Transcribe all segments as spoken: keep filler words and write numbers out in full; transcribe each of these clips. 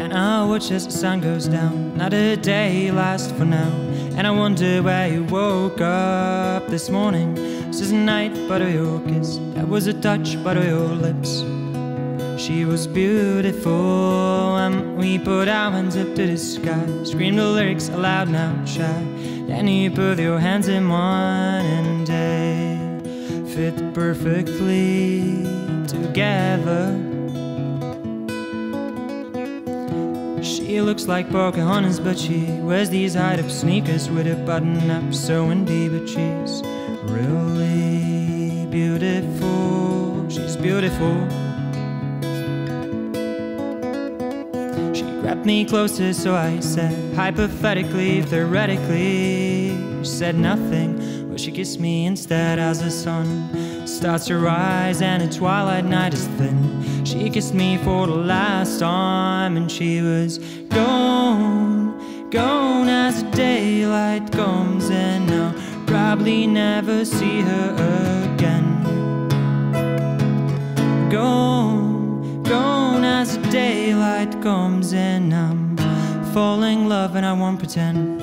And I watch as the sun goes down. Not a day lasts for now. And I wonder where you woke up this morning. This is a night but of your kiss. That was a touch but of your lips. She was beautiful, and we put our hands up to the sky. Screamed the lyrics aloud, not shy. Then you put your hands in mine, and they fit perfectly together. She looks like Pocahontas, but she wears these high-top sneakers with a button-up sewing deep. But she's really beautiful. She's beautiful. She grabbed me closer, so I said, hypothetically, theoretically. She said nothing, but she kissed me instead as the sun starts to rise and the twilight night is thin. She kissed me for the last time, and she was gone, gone as the daylight comes, and I'll probably never see her again. Gone, gone as the daylight comes, and I'm falling in love and I won't pretend.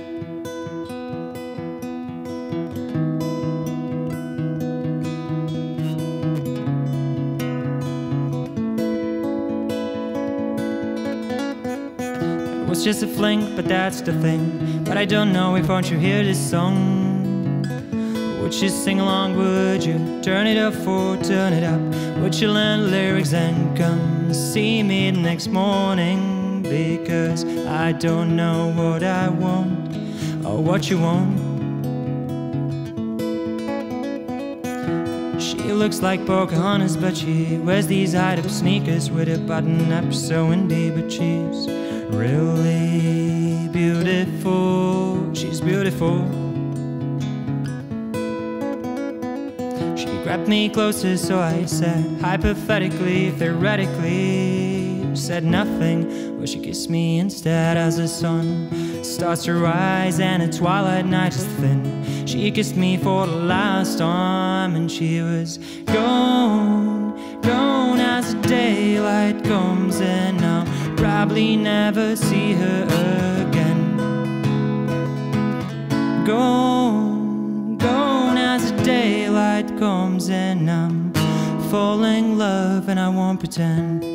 It was just a fling, but that's the thing. But I don't know if won't you hear this song. Would you sing along, would you turn it up or turn it up? Would you learn the lyrics and come see me the next morning? Because I don't know what I want or what you want. She looks like Pocahontas, but she wears these high-top sneakers with a button-up sewing deep. But she's really beautiful. She's beautiful. She grabbed me closer, so I said, hypothetically, theoretically. She said nothing, but she kissed me instead as the sun starts to rise and the twilight night is thin. She kissed me for the last time, and she was gone, gone as the daylight comes, and I'll probably never see her again. Gone, gone as the daylight comes, and I'm falling in love and I won't pretend.